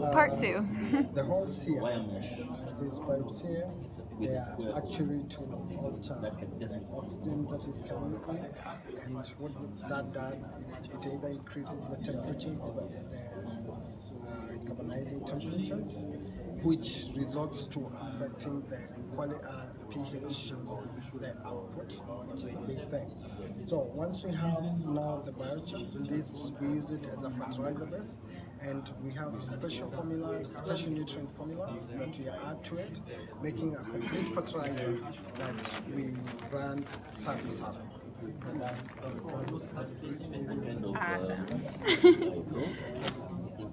Part two. The holes here, these pipes here, they are actually to alter the oxygen that is coming in, and what that does is it either increases the temperature, the carbonizing temperatures, which results to affecting the pH of the output, which is a big thing. So once we have now the biochar, this we use it as a fertilizer base, and we have special formulas, special nutrient formulas that we add to it, making a complete fertilizer that we brand Safi. Awesome.